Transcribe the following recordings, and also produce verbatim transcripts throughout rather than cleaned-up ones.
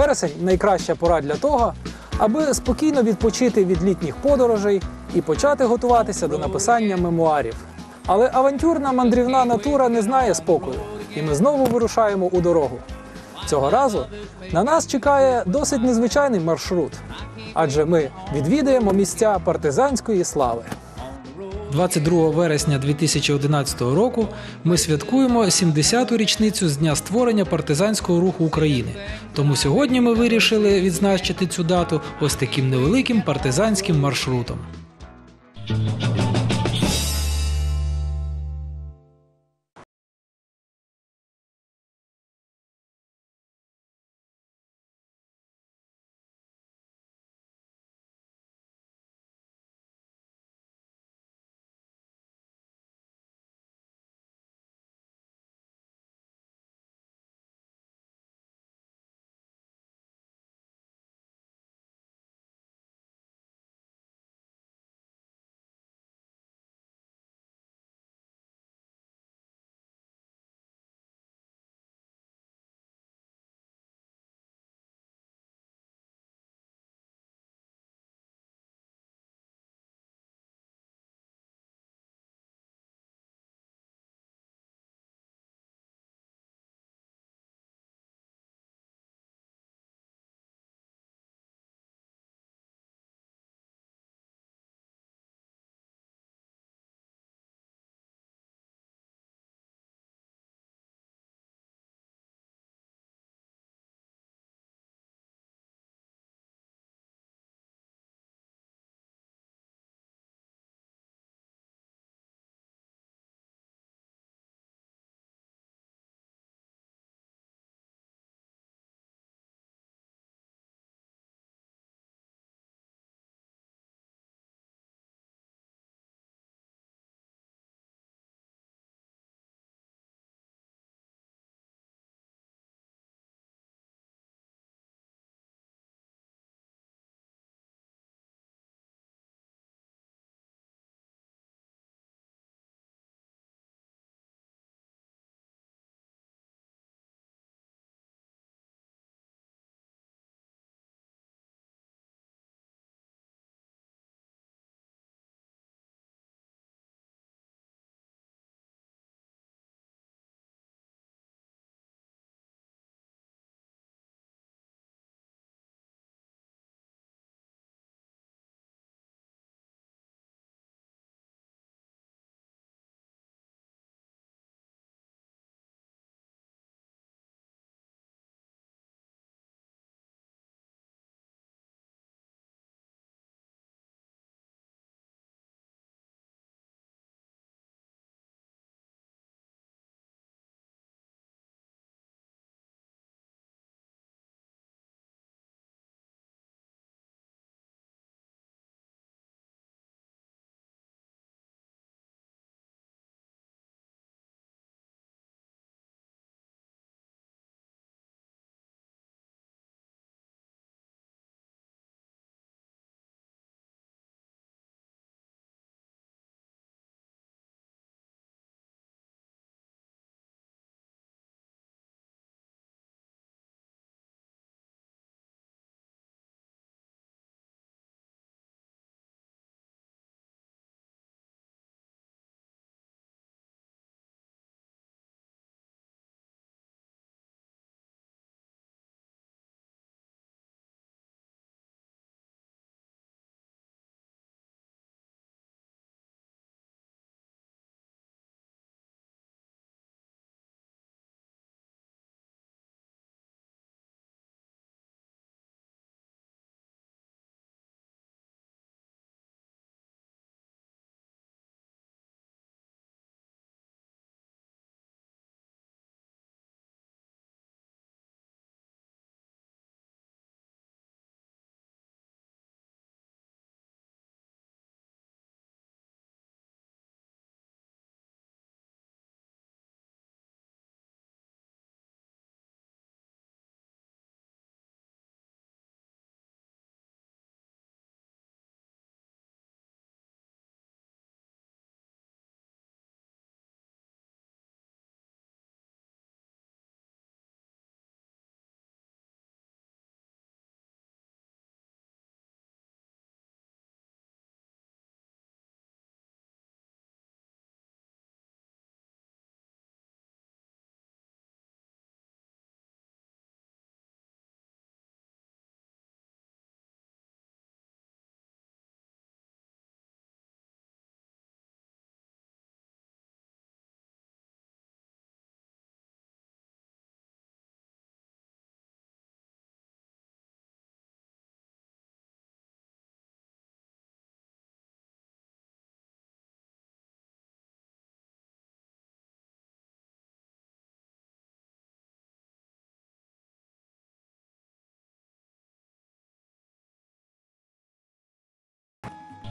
Вересень – найкраща пора для того, аби спокійно відпочити від літніх подорожей і почати готуватися до написання мемуарів. Але авантюрна мандрівна натура не знає спокою, і ми знову вирушаємо у дорогу. Цього разу на нас чекає досить незвичайний маршрут, адже ми відвідаємо місця партизанської слави. двадцять другого вересня дві тисячі одинадцятого року ми святкуємо сімдесяту річницю з дня створення партизанського руху України. Тому сьогодні ми вирішили відзначити цю дату ось таким невеликим партизанським маршрутом.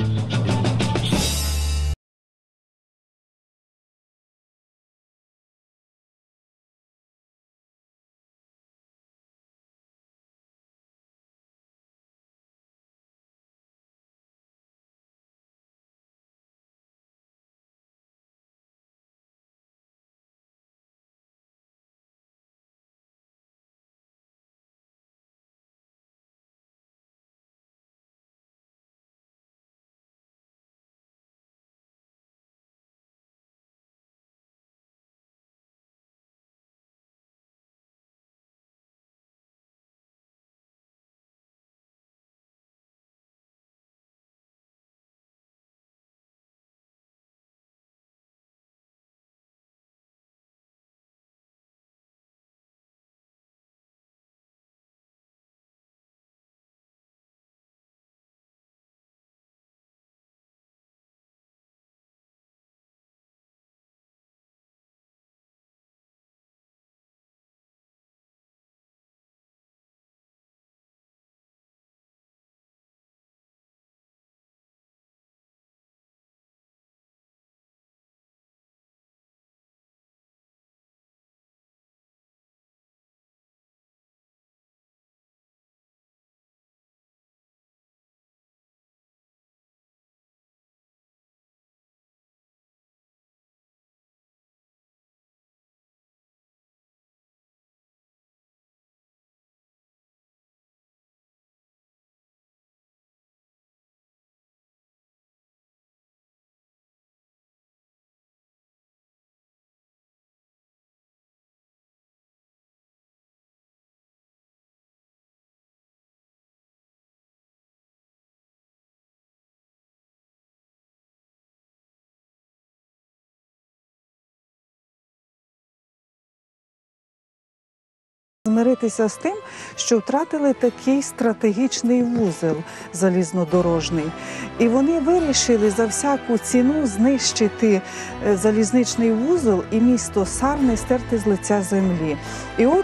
Змиритися з тим, що втратили такий стратегічний вузол залізнодорожний. І вони вирішили за всяку ціну знищити залізничний вузол і місто Сарни стерти з лиця землі. І от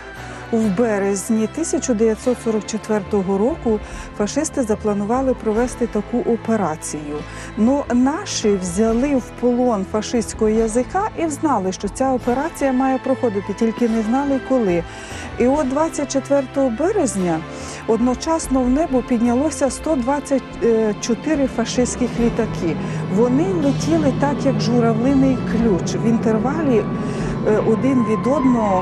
в березні тисяча дев'ятсот сорок четвертого року фашисти запланували провести таку операцію. Ну, наші взяли в полон фашистського язика і знали, що ця операція має проходити, тільки не знали коли. І от двадцять четвертого березня одночасно в небо піднялося сто двадцять чотири фашистських літаки. Вони летіли так, як журавлиний ключ, в інтервалі один від одного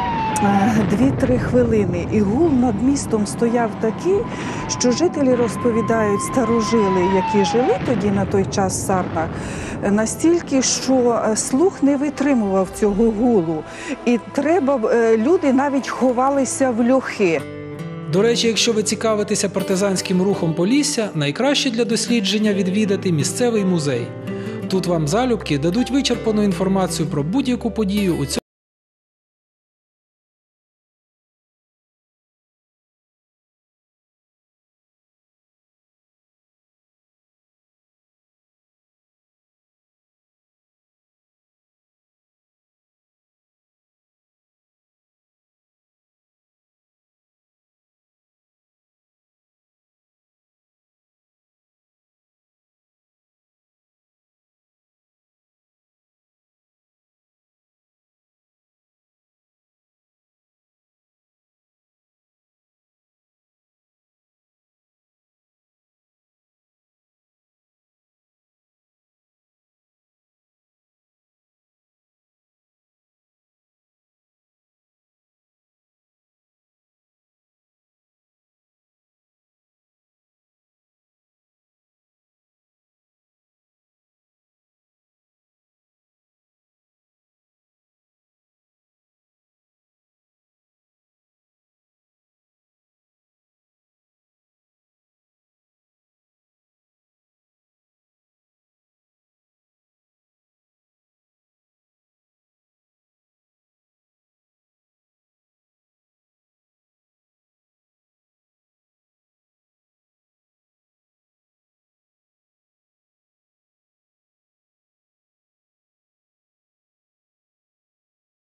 дві-три хвилини. І гул над містом стояв такий, що жителі розповідають, старожили, які жили тоді на той час в Сарнах, настільки, що слух не витримував цього гулу. І треба, люди навіть ховалися в льохи. До речі, якщо ви цікавитеся партизанським рухом Полісся, найкраще для дослідження відвідати місцевий музей. Тут вам залюбки дадуть вичерпану інформацію про будь-яку подію у цьому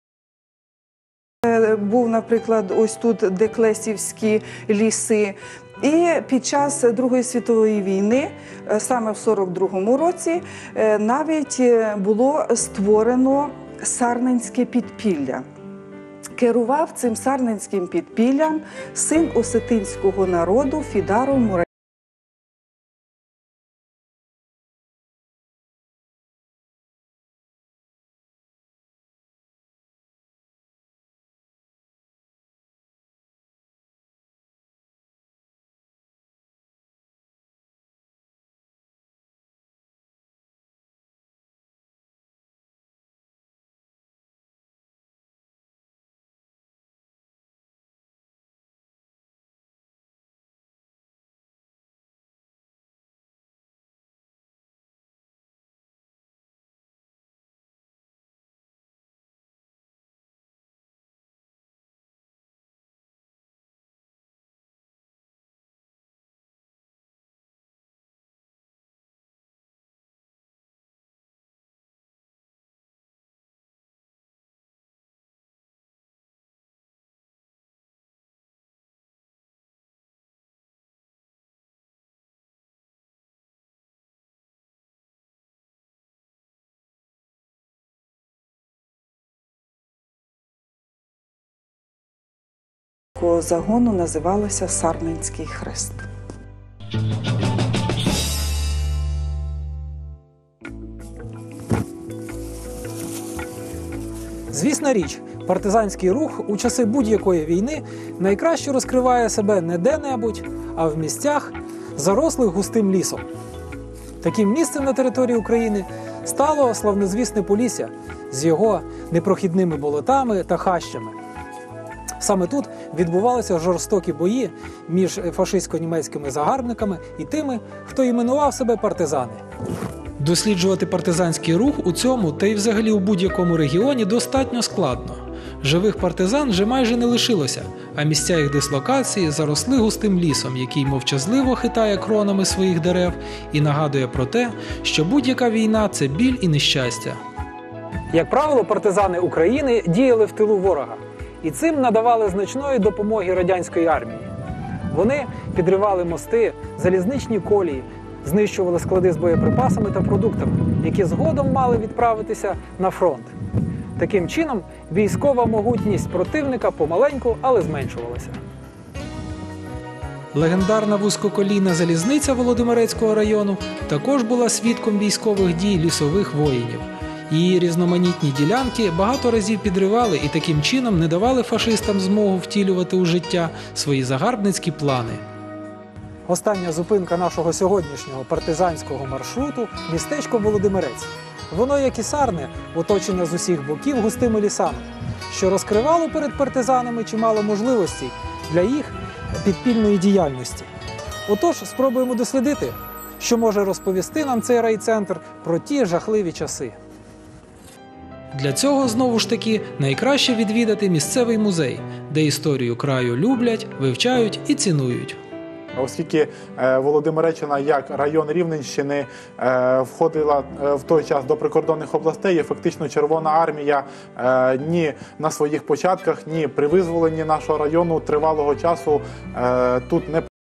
Був, наприклад, ось тут Деклесівські ліси. І під час Другої світової війни, саме в сорок другому році, навіть було створено Сарненське підпілля. Керував цим Сарненським підпіллям син осетинського народу Фідаров Мура. Загону називалося Сарненський хрест. Звісна річ, партизанський рух у часи будь-якої війни найкраще розкриває себе не де-небудь, а в місцях, зарослих густим лісом. Таким місцем на території України стало славнозвісне Полісся з його непрохідними болотами та хащами. Саме тут відбувалися жорстокі бої між фашистсько-німецькими загарбниками і тими, хто іменував себе партизани. Досліджувати партизанський рух у цьому та й взагалі у будь-якому регіоні достатньо складно. Живих партизан вже майже не лишилося, а місця їх дислокації заросли густим лісом, який мовчазливо хитає кронами своїх дерев і нагадує про те, що будь-яка війна – це біль і нещастя. Як правило, партизани України діяли в тилу ворога. І цим надавали значної допомоги радянської армії. Вони підривали мости, залізничні колії, знищували склади з боєприпасами та продуктами, які згодом мали відправитися на фронт. Таким чином, військова могутність противника помаленьку, але зменшувалася. Легендарна вузькоколійна залізниця Володимирецького району також була свідком військових дій лісових воїнів. Її різноманітні ділянки багато разів підривали і таким чином не давали фашистам змогу втілювати у життя свої загарбницькі плани. Остання зупинка нашого сьогоднішнього партизанського маршруту – містечко Володимирець. Воно, як і Сарне, оточене з усіх боків густими лісами, що розкривало перед партизанами чимало можливостей для їх підпільної діяльності. Отож, спробуємо дослідити, що може розповісти нам цей райцентр про ті жахливі часи. Для цього, знову ж таки, найкраще відвідати місцевий музей, де історію краю люблять, вивчають і цінують. Оскільки Володимиреччина як район Рівненщини входила в той час до прикордонних областей, і фактично Червона армія ні на своїх початках, ні при визволенні нашого району тривалого часу тут не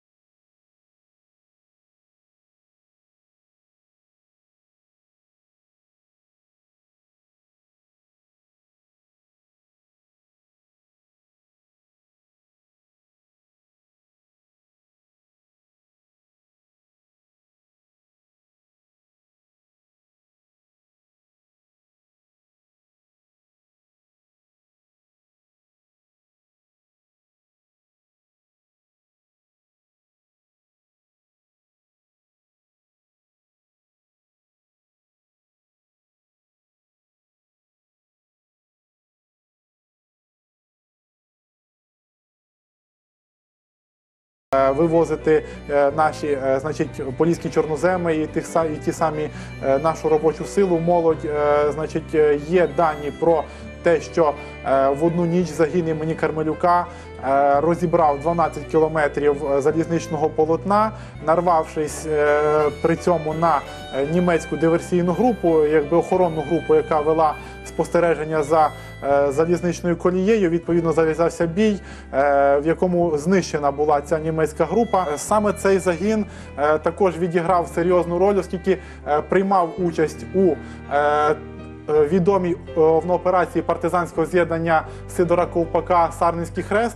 вивозити наші, значить, поліські чорноземи і, тих, і ті самі нашу робочу силу, молодь. Значить, є дані про те, що в одну ніч загін імені Кармелюка розібрав дванадцять кілометрів залізничного полотна, нарвавшись при цьому на німецьку диверсійну групу, якби охоронну групу, яка вела спостереження за е, залізничною колією. Відповідно, зав'язався бій, е, в якому знищена була ця німецька група. Саме цей загін е, також відіграв серйозну роль, оскільки е, приймав участь у е, відомій е, операції партизанського з'єднання Сидора Ковпака «Сарненський хрест».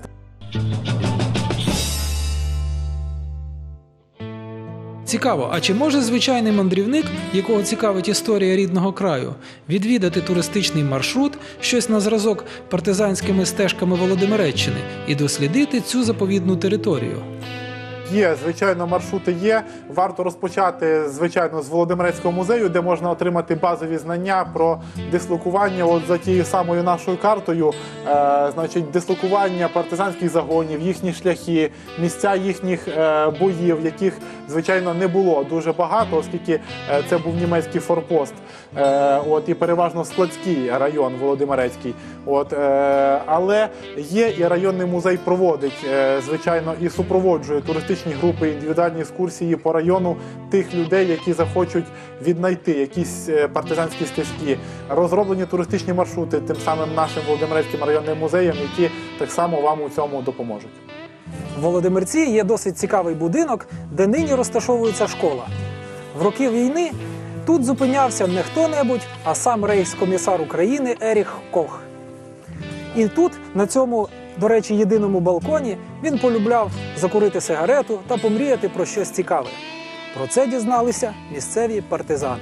Цікаво, а чи може звичайний мандрівник, якого цікавить історія рідного краю, відвідати туристичний маршрут, щось на зразок партизанськими стежками Володимиреччини, і дослідити цю заповідну територію? Є, звичайно, маршрути є. Варто розпочати, звичайно, з Володимирецького музею, де можна отримати базові знання про дислокування. От за тією самою нашою картою, е, значить, дислокування партизанських загонів, їхні шляхи, місця їхніх е, боїв, яких, звичайно, не було дуже багато, оскільки е, це був німецький форпост, е, от, і переважно складський район Володимирецький. От, е, але є і районний музей проводить, е, звичайно, і супроводжує туристичні групи, індивідуальні екскурсії по району тих людей, які захочуть віднайти якісь партизанські стежки. Розроблені туристичні маршрути тим самим нашим Володимирецьким районним музеєм, які так само вам у цьому допоможуть. В Володимирці є досить цікавий будинок, де нині розташовується школа. В роки війни тут зупинявся не хто-небудь, а сам рейхскомісар України Еріх Кох. І тут, на цьому, до речі, єдиному балконі, він полюбляв закурити сигарету та помріяти про щось цікаве. Про це дізналися місцеві партизани.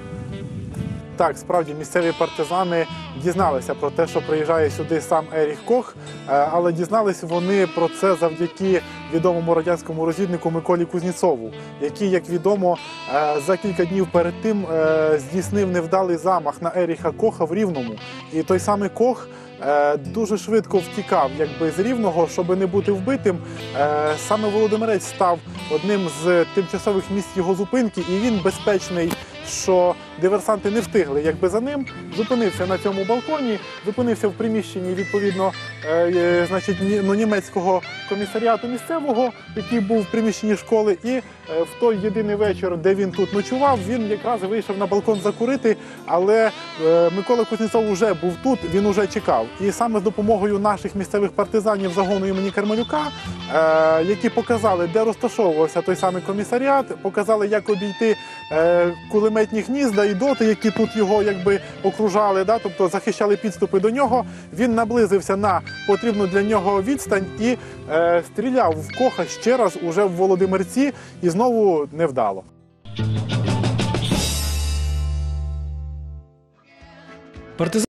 Так, справді, місцеві партизани дізналися про те, що приїжджає сюди сам Еріх Кох, але дізналися вони про це завдяки відомому радянському розвіднику Миколі Кузнєцову, який, як відомо, за кілька днів перед тим здійснив невдалий замах на Еріха Коха в Рівному. І той самий Кох дуже швидко втікав якби, з Рівного, щоб не бути вбитим. Саме Володимирець став одним з тимчасових місць його зупинки, і він безпечний, що диверсанти не встигли, якби за ним, зупинився на цьому балконі, зупинився в приміщенні, відповідно, е, значить, ну, німецького комісаріату місцевого, який був в приміщенні школи, і е, в той єдиний вечір, де він тут ночував, він якраз вийшов на балкон закурити, але е, Микола Кузнєцов вже був тут, він уже чекав. І саме з допомогою наших місцевих партизанів загону імені Кармелюка, е, які показали, де розташовувався той самий комісаріат, показали, як обійти е, кулеметні гнізда і доти, які тут його якби окружали, да, тобто захищали підступи до нього, він наблизився на потрібну для нього відстань і е, стріляв в Коха ще раз уже в Володимирці і знову невдало. Партизани